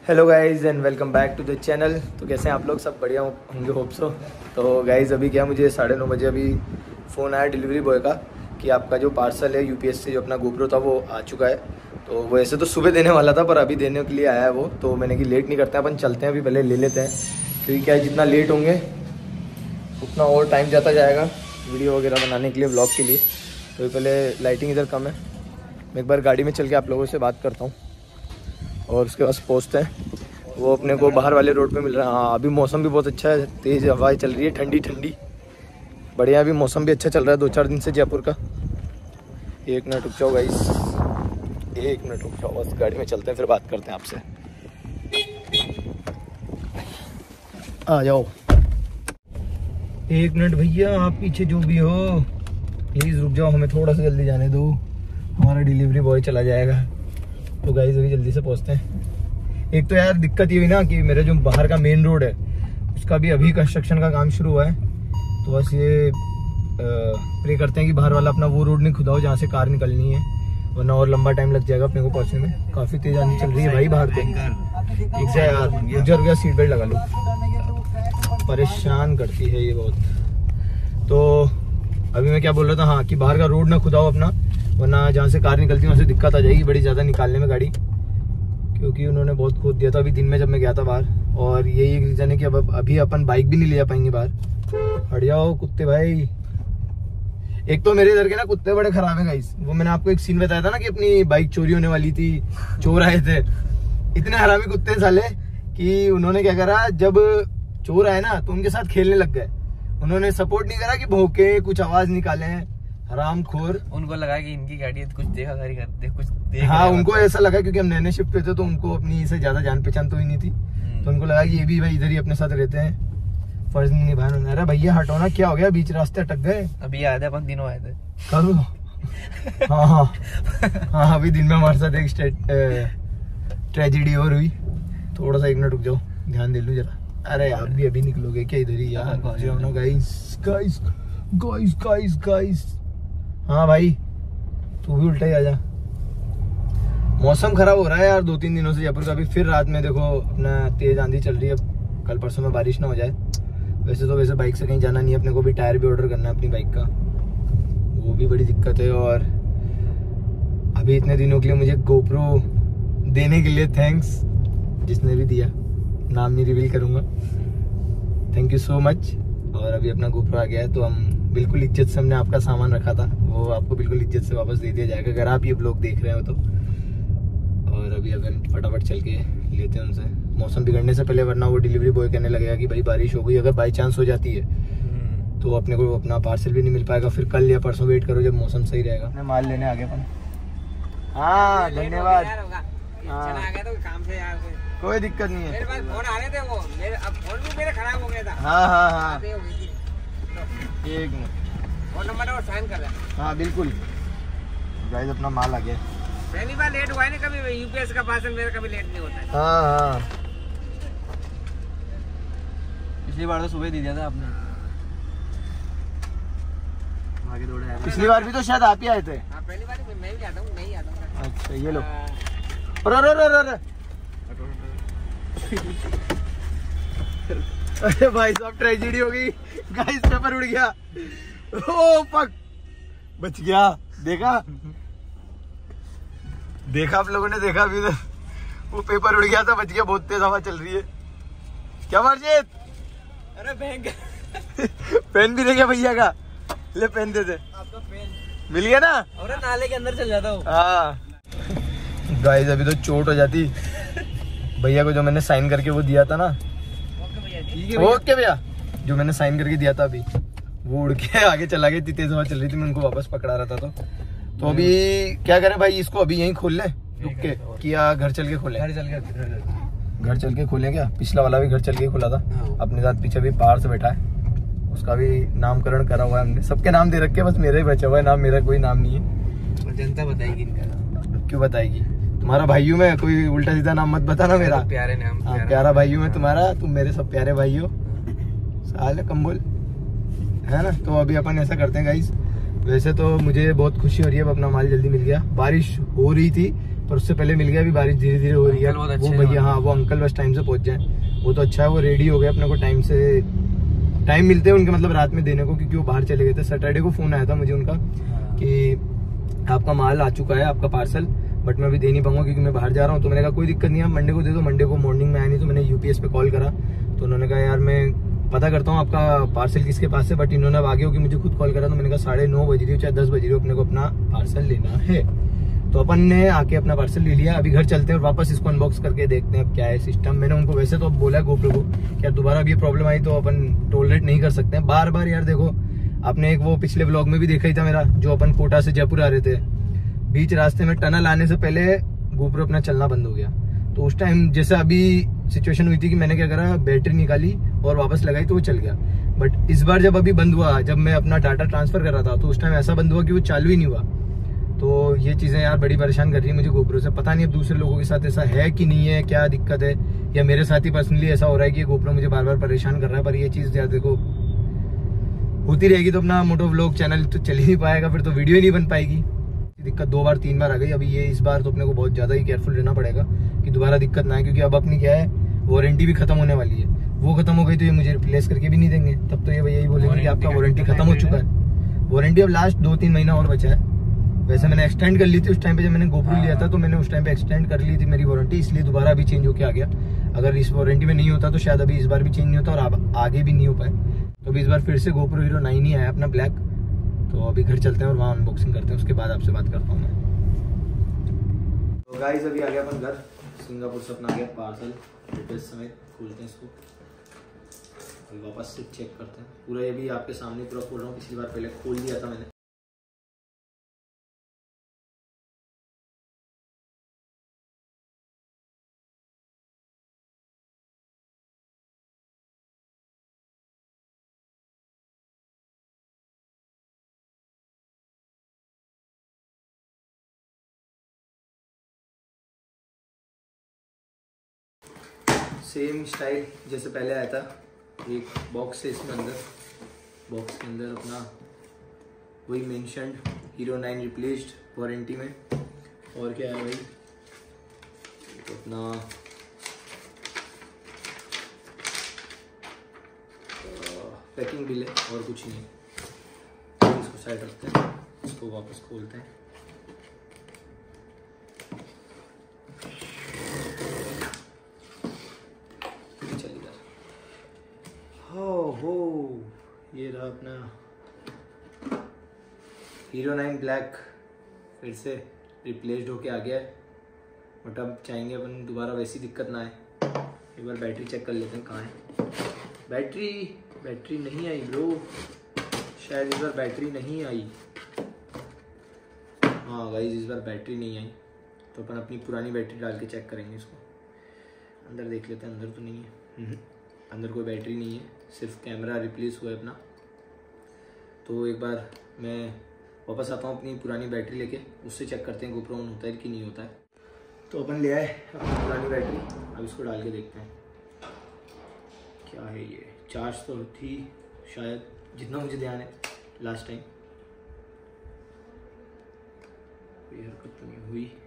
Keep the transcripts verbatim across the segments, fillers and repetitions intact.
Hello guys and welcome back to the channel. तो कैसे हैं आप लोग? सब बढ़िया होंगे, होप सो। तो गाइज़ अभी क्या, मुझे साढ़े नौ बजे अभी फ़ोन आया डिलीवरी बॉय का कि आपका जो पार्सल है यूपीएस से जो अपना गोप्रो था वो आ चुका है। तो वैसे तो सुबह देने वाला था पर अभी देने के लिए आया है वो। तो मैंने कि लेट नहीं करते हैं, अपन चलते हैं, अभी पहले ले लेते हैं, क्योंकि क्या है जितना लेट होंगे उतना और टाइम जाता जाएगा वीडियो वगैरह बनाने के लिए, व्लॉग के लिए। तो पहले लाइटिंग इधर कम है, मैं एक बार गाड़ी में चल के आप लोगों से बात करता हूँ और उसके बाद पहुँचते हैं। वो अपने को बाहर वाले रोड पे मिल रहा है। हाँ अभी मौसम भी बहुत अच्छा है, तेज़ हवाएं चल रही है, ठंडी ठंडी बढ़िया। अभी मौसम भी अच्छा चल रहा है दो चार दिन से जयपुर का। एक मिनट रुक जाओ गाइस, एक मिनट रुक जाओ बस, गाड़ी में चलते हैं फिर बात करते हैं आपसे। आ जाओ एक मिनट भैया, आप पीछे जो भी हो प्लीज़ रुक जाओ, हमें थोड़ा सा जल्दी जाने दो, हमारा डिलीवरी बॉय चला जाएगा। तो गाइस अभी जल्दी से पहुँचते हैं। एक तो यार दिक्कत ये हुई ना कि मेरे जो बाहर का मेन रोड है उसका भी अभी कंस्ट्रक्शन का काम शुरू हुआ है। तो बस ये प्रे करते हैं कि बाहर वाला अपना वो रोड नहीं खुदा हो जहाँ से कार निकलनी है, वरना और लंबा टाइम लग जाएगा अपने को पहुँचने में। काफ़ी तेज आंधी चल रही है भाई बाहर पे। एक से यार गुजर गया, सीट बेल्ट लगा लो, परेशान करती है ये बहुत। तो अभी मैं क्या बोल रहा था, हाँ कि बाहर का रोड ना खुदा हो अपना, वरना जहाँ से कार निकलती है वहाँ से दिक्कत आ जाएगी बड़ी ज़्यादा निकालने में गाड़ी, क्योंकि उन्होंने बहुत खोद दिया था अभी दिन में जब मैं गया था बाहर। और यही एक रीज़न है कि अब अभी अपन बाइक भी नहीं ले जा पाएंगे बाहर। हट जाओ कुत्ते भाई। एक तो मेरे इधर के ना कुत्ते बड़े खराब हैं गाइस। वो मैंने आपको एक सीन बताया था ना कि अपनी बाइक चोरी होने वाली थी, चोर आए थे। इतने हरामी कुत्ते हैं साले कि उन्होंने क्या करा, जब चोर आए ना तो उनके साथ खेलने लग गए। उन्होंने सपोर्ट नहीं करा कि भौंके कुछ आवाज निकाले, हराम खोर। उनको लगा कि इनकी गाड़ी है, कुछ देखा गाड़ी करते कुछ देख। हाँ उनको ऐसा लगा, क्योंकि हम नए नए शिफ्ट पे थे तो उनको अपनी से ज्यादा जान पहचान तो ही नहीं थी। तो उनको लगा कि ये भी भाई इधर ही अपने साथ रहते हैं, फर्ज नहीं निभाया उन्होंने। अरे भैया हटो ना, क्या हो गया, बीच रास्ते अटक गए। अभी आए थे अपन, दिनों आए थे कल। हाँ हाँ हाँ अभी दिन में हमारे साथ एक ट्रेजेडी और हुई। थोड़ा सा एक मिनट रुक जाओ, ध्यान दे लो जरा। अरे आप भी अभी निकलोगे क्या इधर ही यार? Guys guys guys guys guys हाँ भाई तू भी उल्टा ही आ जा। मौसम खराब हो रहा है यार दो तीन दिनों से जयपुर का। भी फिर रात में देखो अपना तेज आंधी चल रही है, कल परसों में बारिश ना हो जाए। वैसे तो वैसे बाइक से कहीं जाना नहीं है अपने को, भी टायर भी ऑर्डर करना है अपनी बाइक का, वो भी बड़ी दिक्कत है। और अभी इतने दिनों के लिए मुझे गोप्रो देने के लिए थैंक्स, जिसने भी दिया, नाम नहीं रिवील करूंगा, थैंक यू सो मच। और अभी अपना गोप्रो आ गया है तो हम बिल्कुल इज्जत से, हमने आपका सामान रखा था वो आपको बिल्कुल इज्जत से वापस दे दिया जाएगा अगर आप ये ब्लॉग देख रहे हो तो। और अभी अपन फटाफट चल के लेते हैं उनसे, मौसम बिगड़ने से पहले, वरना वो डिलीवरी बॉय कहने लगेगा कि भाई बारिश हो गई। अगर बाई चांस हो जाती है तो अपने को अपना पार्सल भी नहीं मिल पाएगा। फिर कल या परसों वेट करो जब मौसम सही रहेगा। माल लेने आगे अपन। हाँ धन्यवाद। कोई दिक्कत नहीं है, मेरे पास फोन आ रहे थे, वो मेरे अब फोन भी मेरे खराब हो गया था। हाँ हाँ हाँ एक मिनट, फोन नंबर और साइन कर रहा। हाँ बिल्कुल गाइस अपना माल आ गया। पहली बार लेट हुआ है ना कभी, यूपीएस का पार्सल मेरा कभी लेट नहीं होता है। हाँ हाँ पिछली बार तो सुबह दे दिया था आपने, आगे दौड़े आए। पिछली बार भी तो शायद आप ही आए थे। हाँ पहली बार मैं ही आता हूँ, मैं ही आता हूँ। अच्छा ये लो। अरे अरे अरे अरे अरे भाई साहब ट्रेजेडी हो गई गाइस, पेपर उड़ गया। ओ फक, बच गया। देखा देखा आप लोगों ने देखा अभी तो वो पेपर उड़ गया था, बच गया। बहुत तेज हवा चल रही है। क्या मार्जित? अरे पेन पेन भी दे गया भैया का, ले पेन दे दे। आपका पेन मिल गया ना? और नाले के अंदर चल जाता हूँ। हाँ गाइस अभी तो चोट हो जाती भैया को, जो मैंने साइन करके वो दिया था ना। ओके भैया, जो मैंने साइन करके दिया था अभी वो उड़ के आगे चला गई। तेज हवा चल रही थी, मैं उनको वापस पकड़ा रहा था। तो तो अभी क्या करें भाई, इसको अभी यहीं खोल ले रुक के, किया घर चल के खोले? घर चल के घर चल के खोले क्या? पिछला वाला भी घर चल के खुला था। अपने साथ पीछे भी बाहर से बैठा है, उसका भी नामकरण करा हुआ है हमने। सबके नाम दे रखे, बस मेरा ही बचा हुआ है नाम, मेरा कोई नाम नहीं है। जनता बताएगी इनका। क्यों बताएगी? तुम्हारा भाइयों में कोई उल्टा सीधा नाम मत बताना मेरा। प्यारे नाम, हाँ प्यारा भाइयों में तुम्हारा, तुम मेरे सब प्यारे भाइयों। साले कम बोल, है ना? तो अभी अपन ऐसा करते हैं गाइस, वैसे तो मुझे बहुत खुशी हो रही है, अब अपना माल जल्दी मिल गया। बारिश हो रही थी पर उससे पहले मिल गया। अभी बारिश धीरे धीरे हो रही है। अंकल बहुत वो अच्छे भैया, हैं। हाँ वो अंकल बस टाइम से पहुंच जाए वो तो अच्छा है। वो रेडी हो गए, अपने को टाइम से टाइम मिलते हैं उनके मतलब रात में देने को, क्योंकि वो बाहर चले गए थे। सैटरडे को फोन आया था मुझे उनका कि आपका माल आ चुका है, आपका पार्सल, बट मैं अभी दे नहीं पाऊंगा क्योंकि मैं बाहर जा रहा हूँ। तो मैंने कहा कोई दिक्कत नहीं है, मंडे को दे दो। मंडे को मॉर्निंग में आया नहीं तो मैंने यूपीएस पे कॉल करा, तो उन्होंने कहा यार मैं पता करता हूँ आपका पार्सल किसके पास है, बट इन्होंने अब आगे हो कि मुझे खुद कॉल करा। तो मैंने कहा साढ़े नौ बज रही हो चाहे दस बज रही हो, अपने को अपना पार्सल लेना है। तो अपन ने आके अपना पार्सल ले लिया। अभी घर चलते हैं और वापस इसको अनबॉक्स करके देखते हैं अब क्या है सिस्टम। मैंने उनको वैसे तो अब बोला गोप्रो को कि यार दोबारा अब ये प्रॉब्लम आई तो अपन टॉलरेट नहीं कर सकते हैं बार बार। यार देखो आपने एक वो पिछले व्लॉग में भी देखा ही था मेरा, जो अपन कोटा से जयपुर आ रहे थे, बीच रास्ते में टनल आने से पहले गोप्रो अपना चलना बंद हो गया। तो उस टाइम जैसे अभी सिचुएशन हुई थी कि मैंने क्या करा, बैटरी निकाली और वापस लगाई तो वो चल गया। बट इस बार जब अभी बंद हुआ, जब मैं अपना डाटा ट्रांसफर कर रहा था, तो उस टाइम ऐसा बंद हुआ कि वो चालू ही नहीं हुआ। तो ये चीजें यार बड़ी परेशान कर रही है मुझे गोप्रो से। पता नहीं अब दूसरे लोगों के साथ ऐसा है कि नहीं है, क्या दिक्कत है, या मेरे साथ ही पर्सनली ऐसा हो रहा है कि गोप्रो मुझे बार बार परेशान कर रहा है। पर ये चीज यार देखो होती रहेगी तो अपना मोटो व्लॉग चैनल तो चल ही नहीं पाएगा, फिर तो वीडियो ही नहीं बन पाएगी। दिक्कत दो बार तीन बार आ गई। अभी ये इस बार तो अपने को बहुत ज्यादा ही केयरफुल रहना पड़ेगा कि दोबारा दिक्कत ना आए, क्योंकि अब अपनी क्या है वारंटी भी खत्म होने वाली है। वो खत्म हो गई तो ये मुझे रिप्लेस करके भी नहीं देंगे, तब तो ये भैया यही बोलेंगे कि आपका वारंटी खत्म हो चुका है। वारंटी अब लास्ट दो तीन महीना और बचा है। वैसे मैंने एक्सटेंड कर ली थी उस टाइम पे, जब मैंने गोप्रो लिया था तो मैंने उस टाइम पे एक्सटेंड कर ली थी मेरी वारंटी, इसलिए दोबारा अभी चेंज होके आ गया। अगर इस वारंटी में नहीं होता तो शायद अभी इस बार भी चेंज नहीं होता और अब आगे भी नहीं हो पाए। तो अभी इस बार फिर से गोप्रो हीरो नाइन ही आया अपना ब्लैक। तो अभी घर चलते हैं और वहाँ अनबॉक्सिंग करते हैं, उसके बाद आपसे बात करता हूँ मैं। तो गाइस अभी आ गया अपन घर, सिंगापुर से अपना आ गया पार्सल डिटेल्स समेत। खोलते हैं इसको और वापस से चेक करते हैं पूरा। ये भी आपके सामने पूरा खोल रहा हूँ, पिछली बार पहले खोल दिया था मैंने। सेम स्टाइल जैसे पहले आया था, एक बॉक्स है इसमें, अंदर बॉक्स के अंदर अपना वही mentioned hero nine replaced warranty में। और क्या है भाई, तो अपना पैकिंग बिल है और कुछ नहीं। तो इसको साइड रखते हैं, इसको वापस खोलते हैं। हो ये रहा अपना हीरो नाइन ब्लैक, फिर से रिप्लेस्ड होके आ गया है। बट अब चाहेंगे अपन दोबारा वैसी दिक्कत ना आए। एक बार बैटरी चेक कर लेते हैं कहाँ है। बैटरी बैटरी नहीं आई ब्रो, शायद इस बार बैटरी नहीं आई। हाँ गाइस इस बार बैटरी नहीं आई, तो अपन अपनी पुरानी बैटरी डाल के चेक करेंगे इसको। अंदर देख लेते हैं, अंदर तो नहीं है, अंदर कोई बैटरी नहीं है, सिर्फ कैमरा रिप्लेस हुआ है अपना। तो एक बार मैं वापस आता हूँ अपनी पुरानी बैटरी लेके, उससे चेक करते हैं गोप्रो ऑन होता है कि नहीं होता है। तो अपन ले आए अपनी पुरानी बैटरी, अब इसको डाल के देखते हैं क्या है ये। चार्ज तो थी शायद, जितना मुझे ध्यान है लास्ट टाइम। कोई हरकत तो नहीं हुई।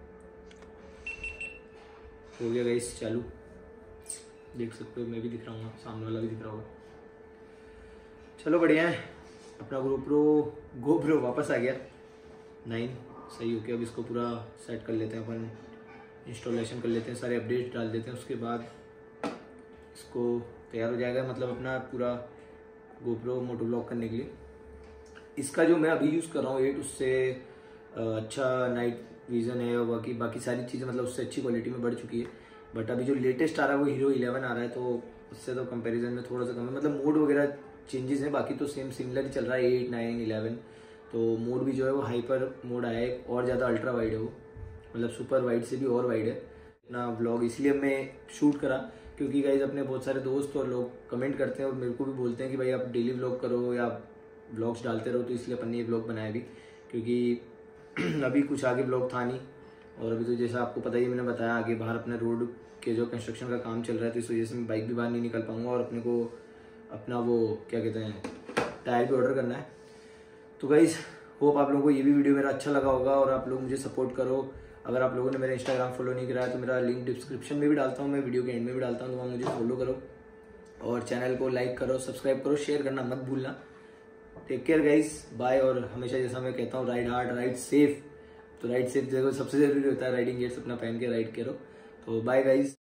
हो गया गाइस चालू, देख सकते हो, मैं भी दिख रहा हूँ, सामने वाला भी दिख रहा होगा। चलो बढ़िया है, अपना गोप्रो गोप्रो वापस आ गया नाइन, सही हो गया। अब इसको पूरा सेट कर लेते हैं अपन, इंस्टॉलेशन कर लेते हैं, सारे अपडेट्स डाल देते हैं, उसके बाद इसको तैयार हो जाएगा। मतलब अपना पूरा गोप्रो मोटो ब्लॉग करने के लिए। इसका जो मैं अभी यूज़ कर रहा हूँ एट, उससे अच्छा नाइट विज़न है और बाकी बाकी सारी चीज़ें मतलब उससे अच्छी क्वालिटी में बढ़ चुकी है। बट अभी जो लेटेस्ट आ रहा है वो हीरो इलेवन आ रहा है, तो उससे तो कंपैरिजन में थोड़ा सा कम है। मतलब मोड वगैरह चेंजेस हैं, बाकी तो सेम सिमिलर ही चल रहा है एट नाइन इलेवन। तो मोड भी जो है वो हाइपर मोड आया है, और ज़्यादा अल्ट्रा वाइड है वो, मतलब सुपर वाइड से भी और वाइड है अपना व्लॉग। इसलिए मैं शूट करा क्योंकि गाइज अपने बहुत सारे दोस्त और लोग कमेंट करते हैं और मेरे को भी बोलते हैं कि भाई आप डेली व्लॉग करो या व्लॉग्स डालते रहो, तो इसलिए अपन ने ये व्लॉग बनाया भी, क्योंकि अभी कुछ आगे व्लॉग था नहीं। और अभी तो जैसा आपको पता ही, मैंने बताया आगे बाहर अपने रोड के जो कंस्ट्रक्शन का काम चल रहा है, तो इस वजह से मैं बाइक भी बाहर नहीं निकल पाऊंगा और अपने को अपना वो क्या कहते हैं टायर भी ऑर्डर करना है। तो गाइज होप आप लोगों को ये भी वीडियो मेरा अच्छा लगा होगा और आप लोग मुझे सपोर्ट करो अगर आप लोगों ने मेरा इंस्टाग्राम फॉलो नहीं करा है तो मेरा लिंक डिस्क्रिप्शन में भी डालता हूँ, मैं वीडियो के एंड में भी डालता हूँ, तो वहाँ मुझे फॉलो करो और चैनल को लाइक करो, सब्सक्राइब करो, शेयर करना मत भूलना। Take care guys, bye. और हमेशा जैसा मैं कहता हूँ, राइड हार्ड राइड सेफ। तो राइड सेफ देखो सबसे जरूरी होता है, राइडिंग गियर्स अपना पहन के राइड करो। तो बाय गाइस।